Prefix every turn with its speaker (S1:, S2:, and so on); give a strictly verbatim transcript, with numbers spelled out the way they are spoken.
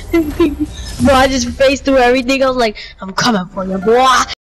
S1: Bro, I just faced through everything. I was like, I'm coming for you, boy.